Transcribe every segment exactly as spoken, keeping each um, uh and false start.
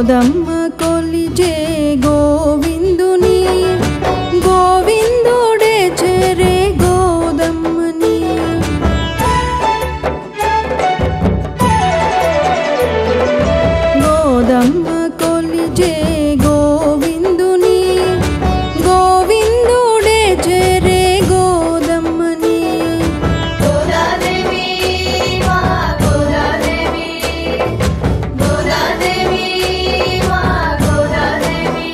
గోదమ్మ కొలిచే గోవిందుని గోవిందుడే చేరే గోదమ్మని గోదమ్మ కొలిచే గోవిందుని గోవిందుడే చేరే గోదమ్మని గోదాదేవి మా గోదాదేవి గోదాదేవి మా గోదాదేవి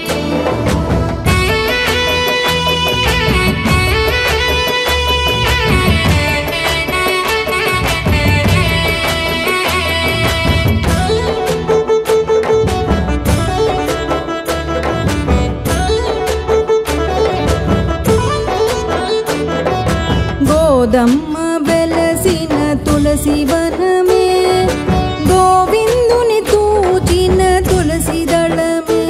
గోదమ్మ వెలసిన తులసి వనమే గోవిందుని తూచిన తులసి దళమే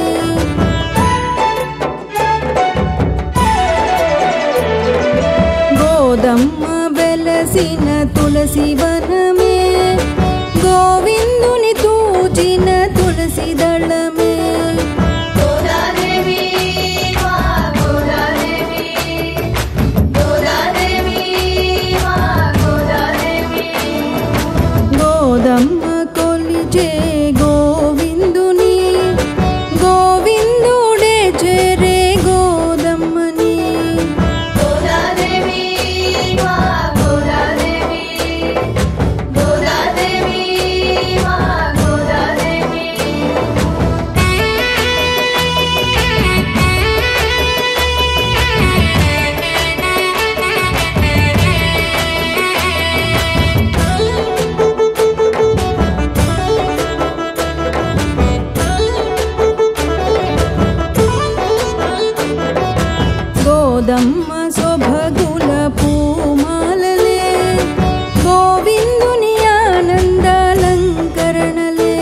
గోదమ్మ వెలసిన తులసి వనమే గోవిందుని తూచిన తులసి దళమే గోదాదేవి మా గోదాదేవి గోదాదేవి మా గోదాదేవి గోదమ్మ కొలిచే గోవిందుని గోవిందుడే చేరే గోదమ్మని గోదాదేవి మా గోదాదేవి గోదాదేవి మా గోదాదేవి గోదమ్మ శోభగుల పూమాలలే గోవిందుని ఆనందాలంకరణలే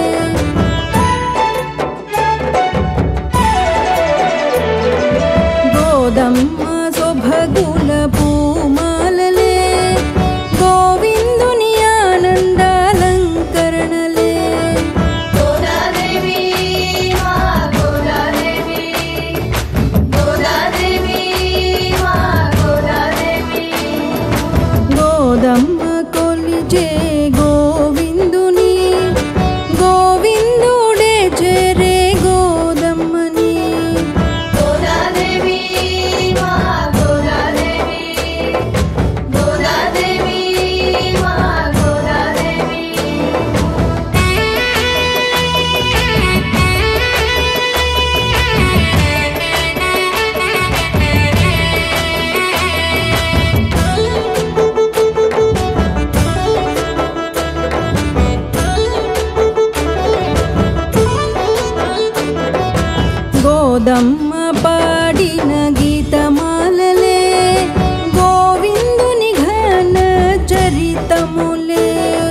గోదమ్మ శోభగుల పూమాలలే గోవిందుని ఆనందాలంకరణలే గోదాదేవి మా గోదాదేవి గోదాదేవి మా గోదాదేవి గోదమ్మ కొలిచే గోవిందుని గోవిందుడే చేరే గోదమ్మని గోదాదేవి మా గోదాదేవి గోదాదేవి మా గోదాదేవి గోదమ్మ పాడిన గీతమాలలే గోవిందుని ఘన చరితములే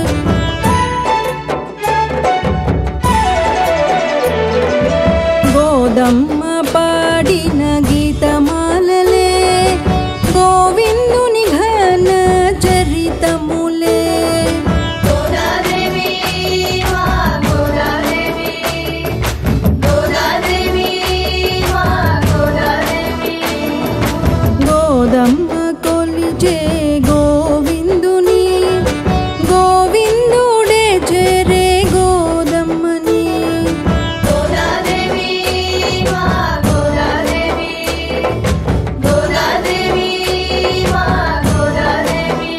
గోదమ్మ పాడిన గీతమాలలే గోవిందుని ఘన చరితములే గోదాదేవి మా గోదాదేవి గోదాదేవి మా గోదాదేవి గోదమ్మ కొలిచే గోవిందుని గోవిందుడే చేరే గోదమ్మని గోదాదేవి మా గోదాదేవి గోదాదేవి మా గోదాదేవి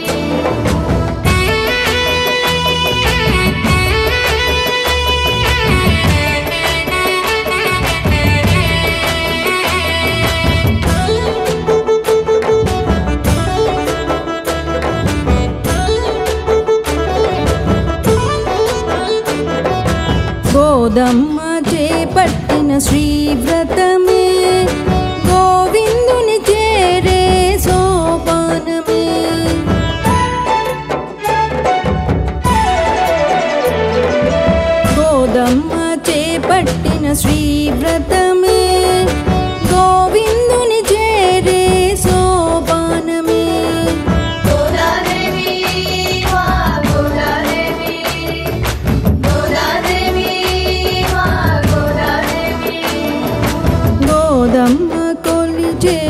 గోదమ్మ చేపట్టిన శ్రీవ్రతమే గోవిందుని చేరే సోపానమే గోదమ్మ చేపట్టిన శ్రీవ్రతమే గోవిందుని చేరే సోపానమే గోదాదేవి మా గోదాదేవి గోదాదేవి మా గోదాదేవి చే